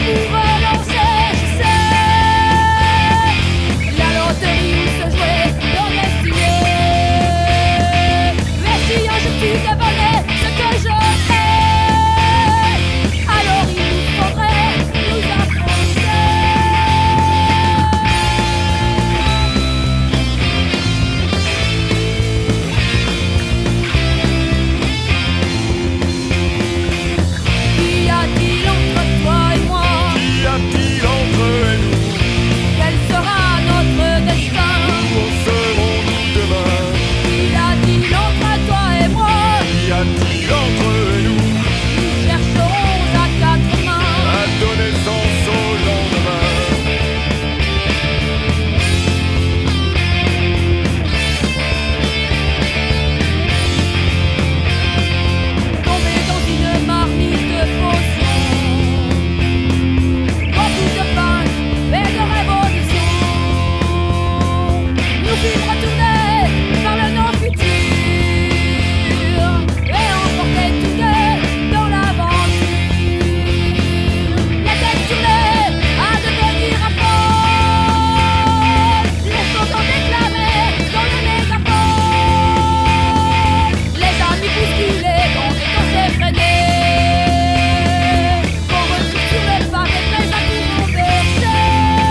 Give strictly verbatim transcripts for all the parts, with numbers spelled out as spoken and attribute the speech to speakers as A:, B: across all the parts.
A: pour relancer, je sais. La loterie se jouait dans destinée. Mais si un jour tu devenais ce que je hais, alors il nous faudrait nous affronter. Qu'y a-t-il entre toi et moi?
B: Qu'y a-t-il entre eux et nous?
A: Quel sera notre destin?
B: Où en serons-nous demain?
A: Qu'y a-t-il entre toi et moi?
B: Qu'y a-t-il entre eux et nous?
A: Nous chercherons à quatre mains
B: À donner sens au lendemain.
A: tomber dans une marmite de potions, remplie de pain et de révolution. Nous vivre tourner par le non-futur et emporter tous deux dans l'aventure. La tête tournée à devenir à folle, les chansons déclamées dans le mégaphone, les amis bousculés dans des danses effrénées, qu'on retrouve sur le pavé prêts à tout renverser.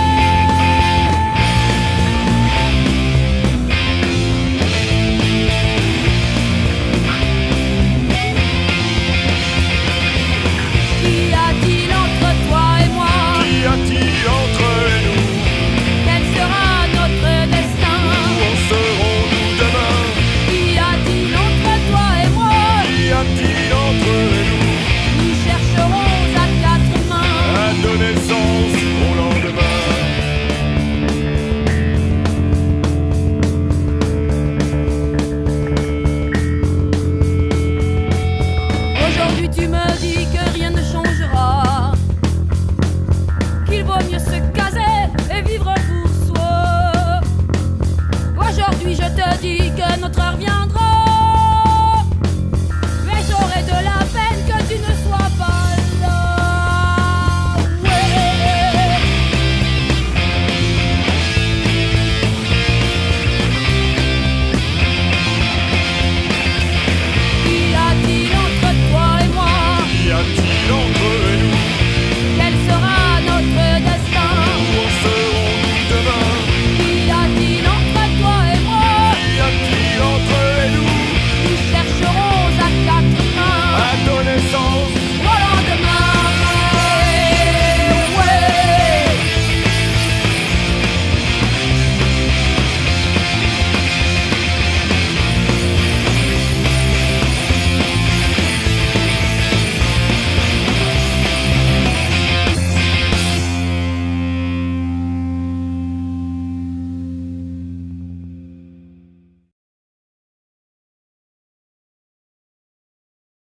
A: Qu'y a-t-il entre toi et moi?
B: Qu'y a-t-il entre eux et nous?
A: Quel sera notre destin?
B: Où en serons-nous demain?
A: Qu'y a-t-il entre toi et moi?
B: Qu'y a-t-il entre eux et nous?
A: Nous chercherons à quatre mains
B: À donner sens au lendemain.
A: Aujourd'hui tu me dis que rien ne changera, qu'il vaut mieux se caser et vivre pour soi. Aujourd'hui je te dis